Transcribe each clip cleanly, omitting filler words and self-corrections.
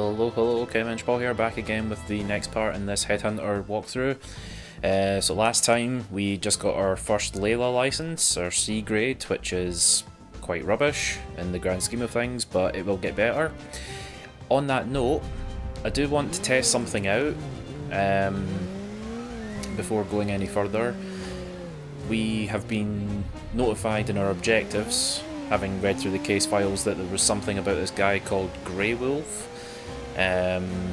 Hello, hello, ChemEngPaul here, back again with the next part in this Headhunter walkthrough. So last time we just got our first Layla license, our C grade, which is quite rubbish in the grand scheme of things, but it will get better. On that note, I do want to test something out before going any further. We have been notified in our objectives, having read through the case files, that there was something about this guy called Grey Wolf. And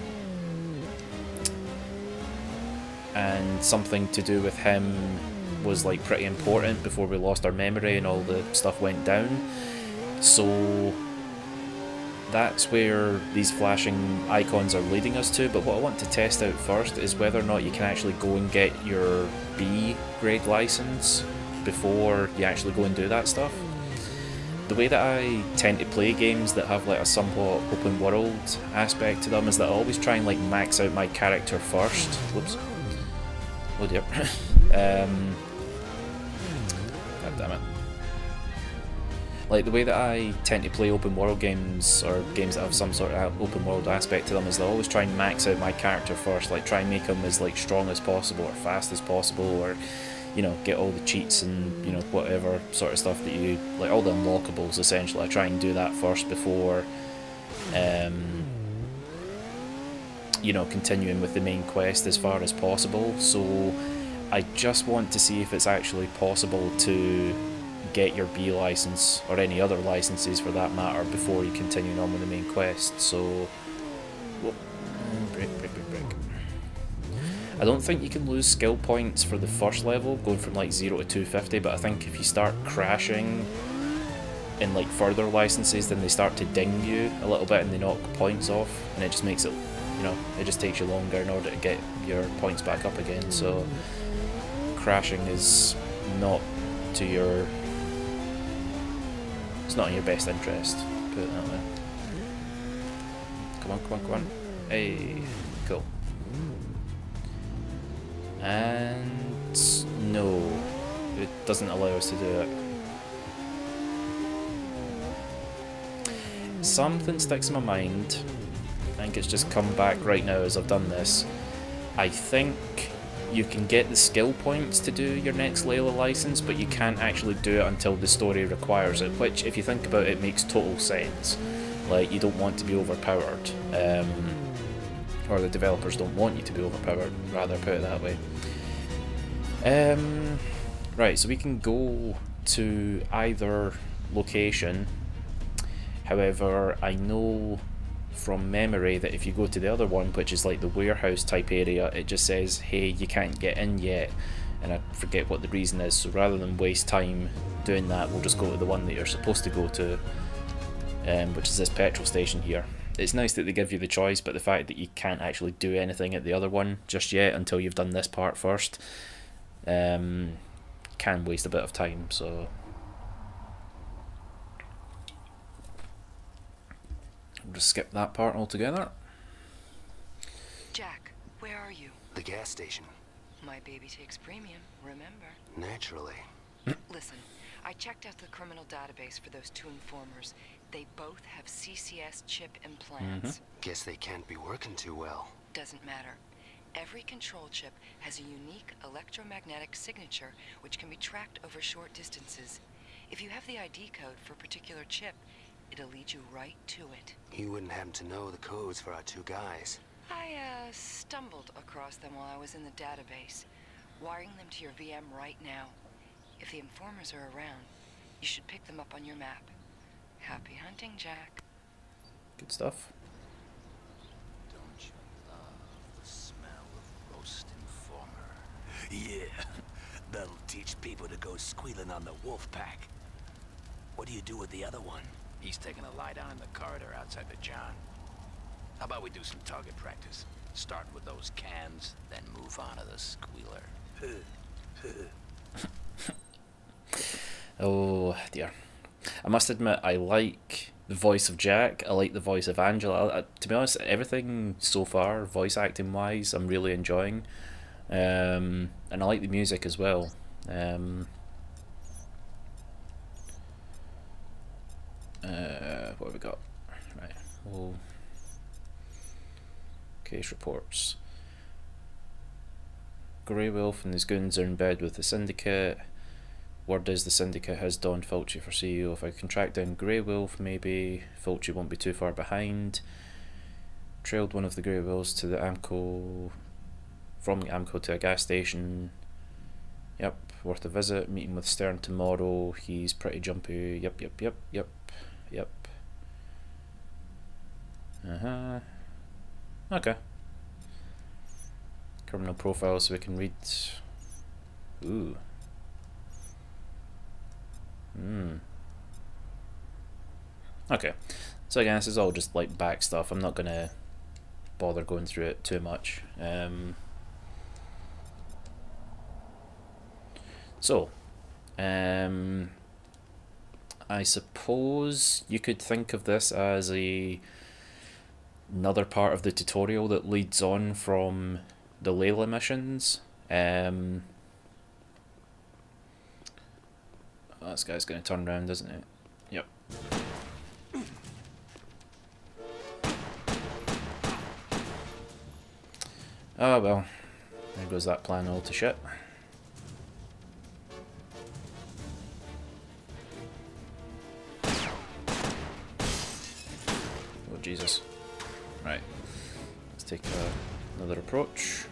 something to do with him was like pretty important before we lost our memory and all the stuff went down. So that's where these flashing icons are leading us to, but what I want to test out first is whether or not you can actually go and get your B grade license before you actually go and do that stuff. The way that I tend to play games that have like a somewhat open world aspect to them is that I always try and like max out my character first. Whoops. Oh dear. God damn it. Like the way that I tend to play open world games, or games that have some sort of open world aspect to them, is that I always try and max out my character first, like try and make him as like strong as possible or fast as possible, or you know, get all the cheats and, you know, whatever sort of stuff that you, like all the unlockables essentially. I try and do that first before, you know, continuing with the main quest as far as possible. So I just want to see if it's actually possible to get your B license, or any other licenses for that matter, before you continue on with the main quest. So, whoop, break. I don't think you can lose skill points for the first level, going from like 0 to 250, but I think if you start crashing in like further licenses, then they start to ding you a little bit and they knock points off, and it just makes it, you know, it just takes you longer in order to get your points back up again. So crashing is not to your, it's not in your best interest, put it that way. Come on. Hey, cool. And no, it doesn't allow us to do it. Something sticks in my mind. I think it's just come back right now as I've done this. I think you can get the skill points to do your next Layla license, but you can't actually do it until the story requires it, which, if you think about it, makes total sense. Like, you don't want to be overpowered. Or the developers don't want you to be overpowered, rather, put it that way. Right, so we can go to either location. However, I know from memory that if you go to the other one, which is like the warehouse type area, it just says, hey, you can't get in yet, and I forget what the reason is. So rather than waste time doing that, we'll just go to the one that you're supposed to go to, which is this petrol station here. It's nice that they give you the choice, but the fact that you can't actually do anything at the other one just yet until you've done this part first can waste a bit of time. So we'll just skip that part altogether. Jack, where are you? The gas station. My baby takes premium, remember? Naturally. Listen, I checked out the criminal database for those two informers. They both have CCS chip implants. Guess they can't be working too well. Doesn't matter. Every control chip has a unique electromagnetic signature which can be tracked over short distances. If you have the ID code for a particular chip, it'll lead you right to it. You wouldn't happen to know the codes for our two guys. I stumbled across them while I was in the database. Wiring them to your VM right now. If the informers are around, you should pick them up on your map. Happy hunting, Jack. Good stuff. Don't you love the smell of roast informer? Yeah, that'll teach people to go squealing on the wolf pack. What do you do with the other one? He's taking a lie down in the corridor outside the John. How about we do some target practice? Start with those cans, then move on to the squealer. Oh dear. I must admit, I like the voice of Jack, I like the voice of Angela. To be honest, everything so far, voice acting wise, I'm really enjoying. And I like the music as well. What have we got? Right, we'll Case reports. Grey Wolf and his goons are in bed with the Syndicate. Word is the Syndicate has Don Fulci for CEO. If I can track down Grey Wolf, maybe Fulci won't be too far behind. Trailed one of the Grey Wolves to the Amco, from the Amco to a gas station. Yep, worth a visit. Meeting with Stern tomorrow. He's pretty jumpy. Yep. Okay. Criminal profile so we can read. Ooh. Okay. So again, this is all just like back stuff. I'm not gonna bother going through it too much. I suppose you could think of this as another part of the tutorial that leads on from the Layla missions. Oh, this guy's going to turn around, isn't it? Yep. Oh well, there goes that plan all to shit. Oh Jesus. Right, let's take another approach.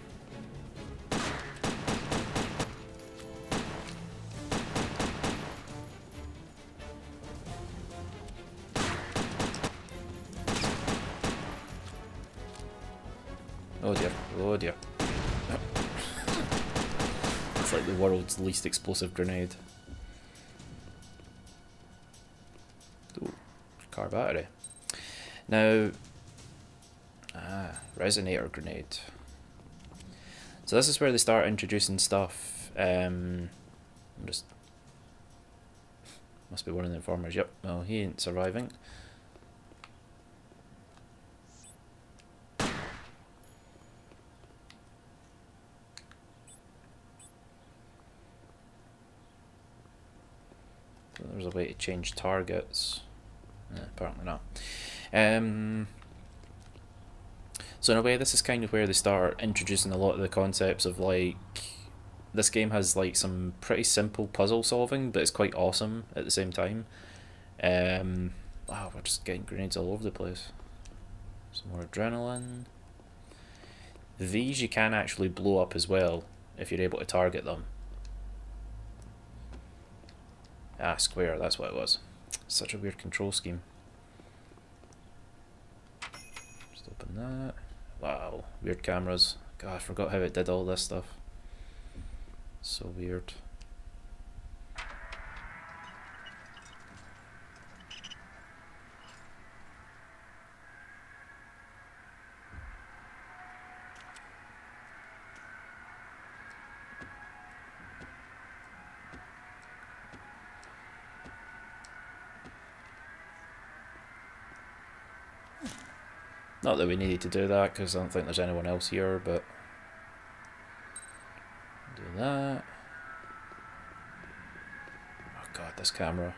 Oh dear, oh dear. It's like the world's least explosive grenade. Ooh, car battery. Now, resonator grenade. So this is where they start introducing stuff. I'm just... Must be one of the informers. Yep, well he ain't surviving. There's a way to change targets. Apparently not. So in a way, this is kind of where they start introducing a lot of the concepts of like, this game has like some pretty simple puzzle solving, but it's quite awesome at the same time. Wow, we're just getting grenades all over the place. Some more adrenaline. These you can actually blow up as well if you're able to target them. Ah, square, that's what it was. Such a weird control scheme. Just open that. Wow, weird cameras. God, I forgot how it did all this stuff. So weird. Not that we needed to do that, because I don't think there's anyone else here, but... do that. Oh god, this camera.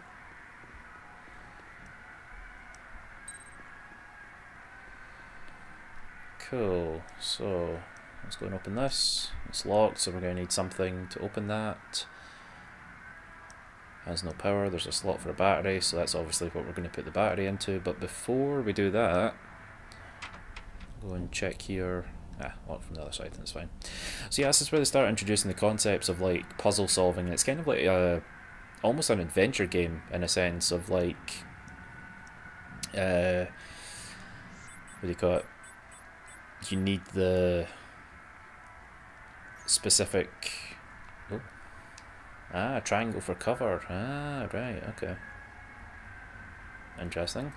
Cool, so let's go and open this. It's locked, so we're going to need something to open that. Has no power, there's a slot for a battery, so that's obviously what we're going to put the battery into, but before we do that, go and check here. Locked from the other side, that's fine. So yeah, this is where they start introducing the concepts of like puzzle solving. It's kind of like almost an adventure game in a sense of like, what do you call it? You need the specific... Oh. Triangle for cover. Right, okay. Interesting.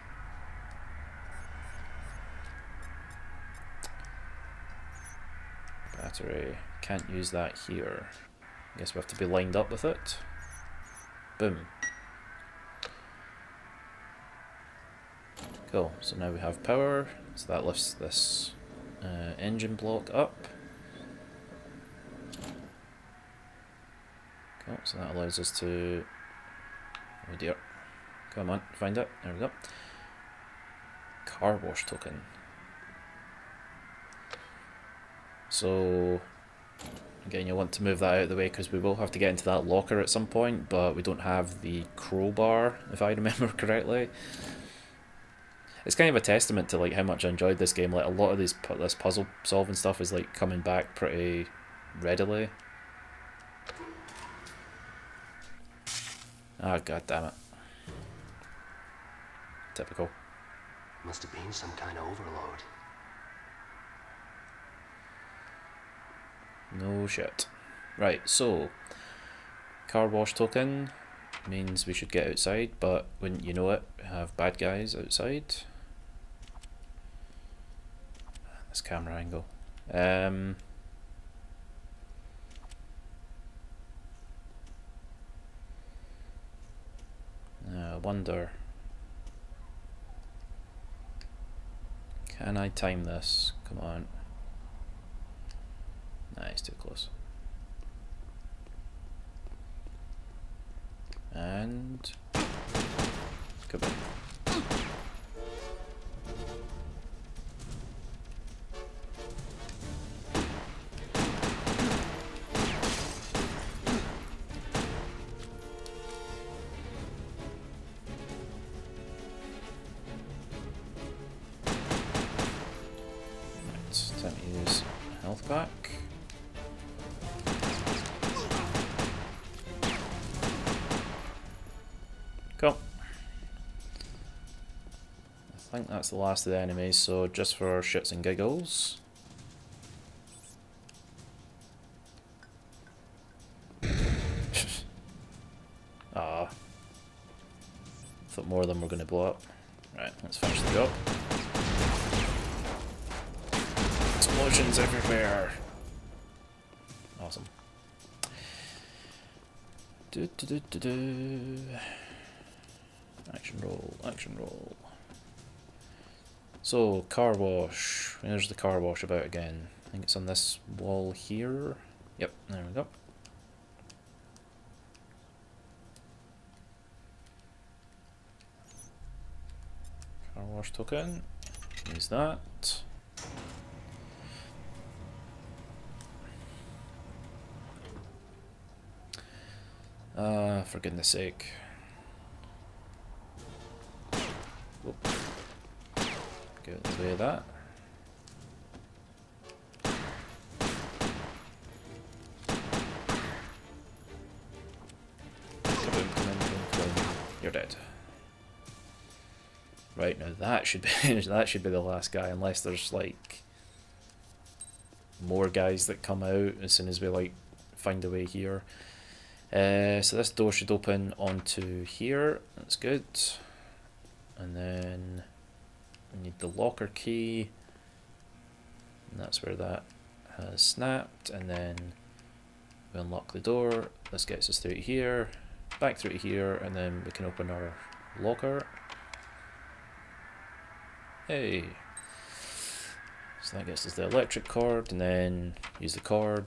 Battery. Can't use that here. Guess we have to be lined up with it. Boom. Cool, so now we have power, so that lifts this engine block up. Cool, so that allows us to... oh dear. Come on, find it. There we go. Carwash token. So again, you'll want to move that out of the way because we will have to get into that locker at some point, but we don't have the crowbar, if I remember correctly. It's kind of a testament to like how much I enjoyed this game. Like a lot of this puzzle solving stuff is like coming back pretty readily. Ah, god damn it. Typical. Must have been some kind of overload. No shit. Right, so car wash token means we should get outside, but wouldn't you know it, we have bad guys outside. This camera angle. I wonder, can I time this? Come on. Nah, it's too close. And come on. Right, time to use health pack. Cool. I think that's the last of the enemies, so just for shits and giggles. Ah. Thought more of them were going to blow up. Right, let's finish the job. Explosions everywhere. Awesome. Do do do do do. Action roll, action roll. So, car wash. Where's the car wash about again? I think it's on this wall here. Yep, there we go. Car wash token. Use that. For goodness sake. Whoop. Get out of the way of that. Kaboom, kaboom. You're dead. Right, now that should be that should be the last guy, unless there's like more guys that come out as soon as we like find a way here. So this door should open onto here. That's good. And then we need the locker key, and that's where that has snapped. And then we unlock the door. This gets us through to here, back through to here, and then we can open our locker. Hey! So that gets us the electric cord, and then use the cord.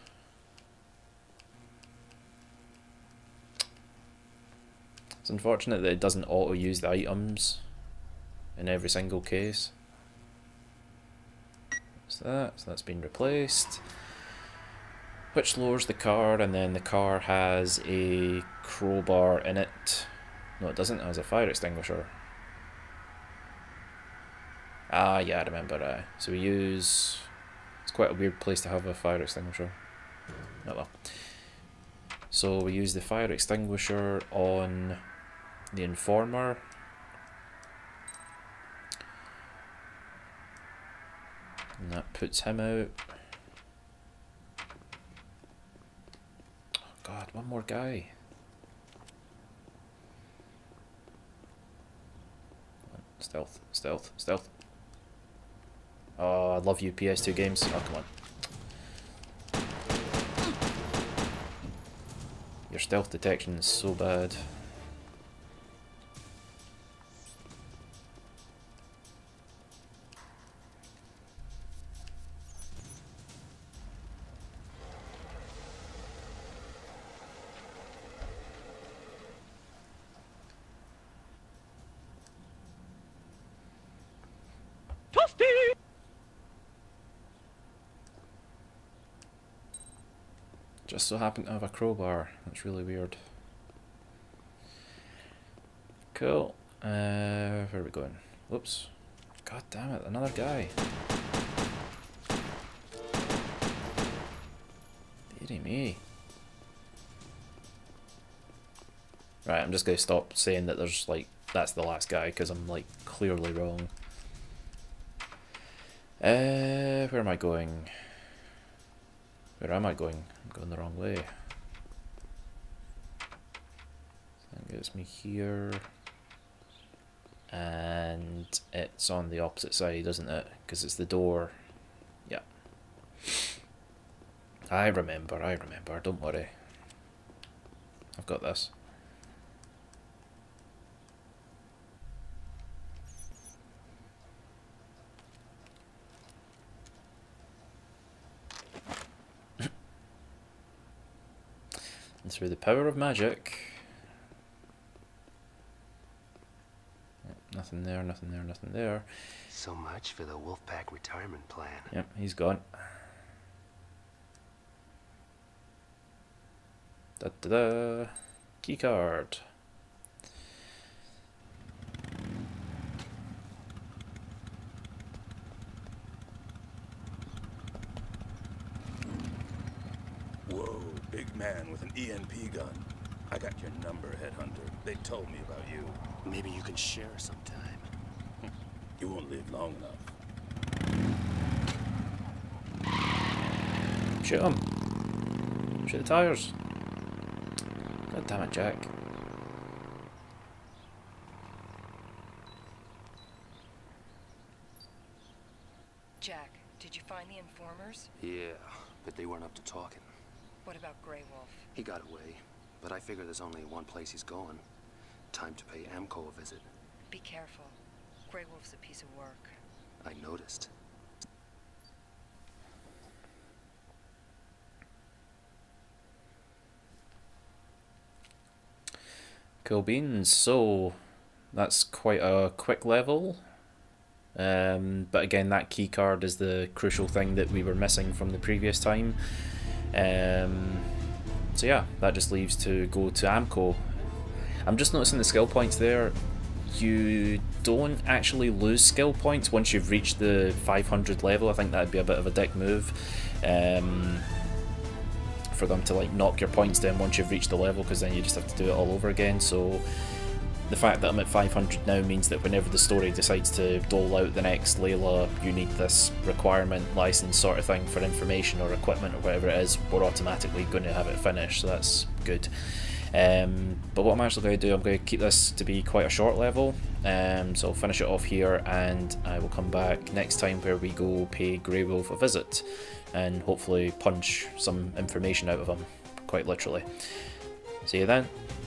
It's unfortunate that it doesn't auto-use the items in every single case. So that's been replaced. Which lowers the car, and then the car has a crowbar in it. No, it doesn't, it has a fire extinguisher. Ah, yeah, I remember. So we use... It's quite a weird place to have a fire extinguisher. Oh well. So we use the fire extinguisher on the informer. And that puts him out. Oh god, one more guy. Stealth, stealth, stealth. Oh, I love you PS2 games. Oh, come on. Your stealth detection is so bad. Just so happen to have a crowbar. That's really weird. Cool. Where are we going? Whoops. God damn it, another guy. Dearie me. Right, I'm just going to stop saying that there's like, that's the last guy, because I'm like clearly wrong. Where am I going? Where am I going? I'm going the wrong way. That gets me here. And it's on the opposite side, isn't it? Because it's the door. Yeah. I remember, don't worry. I've got this. And through the power of magic. Yep, nothing there, nothing there, nothing there. So much for the Wolfpack retirement plan. Yep, he's gone. Da da da. Key card. Whoa, big man with an EMP gun. I got your number, Headhunter. They told me about you. Maybe you can share sometime. You won't live long enough. Shoot him. Shoot the tires. God damn it, Jack. Jack, did you find the informers? Yeah, but they weren't up to talking. What about Grey Wolf? He got away, but I figure there's only one place he's going. Time to pay AMCO a visit. Be careful. Grey Wolf's a piece of work. I noticed. Cool beans. So that's quite a quick level. But again, that key card is the crucial thing that we were missing from the previous time. So yeah, that just leaves to go to AMCO. I'm just noticing the skill points there. You don't actually lose skill points once you've reached the 500 level. I think that'd be a bit of a dick move. For them to like knock your points down once you've reached the level, because then you just have to do it all over again. So the fact that I'm at 500 now means that whenever the story decides to dole out the next Layla, you need this requirement license sort of thing for information or equipment or whatever it is, we're automatically going to have it finished, so that's good. But what I'm actually going to do, I'm going to keep this to be quite a short level, so I'll finish it off here and I will come back next time where we go pay Grey Wolf a visit and hopefully punch some information out of him, quite literally. See you then.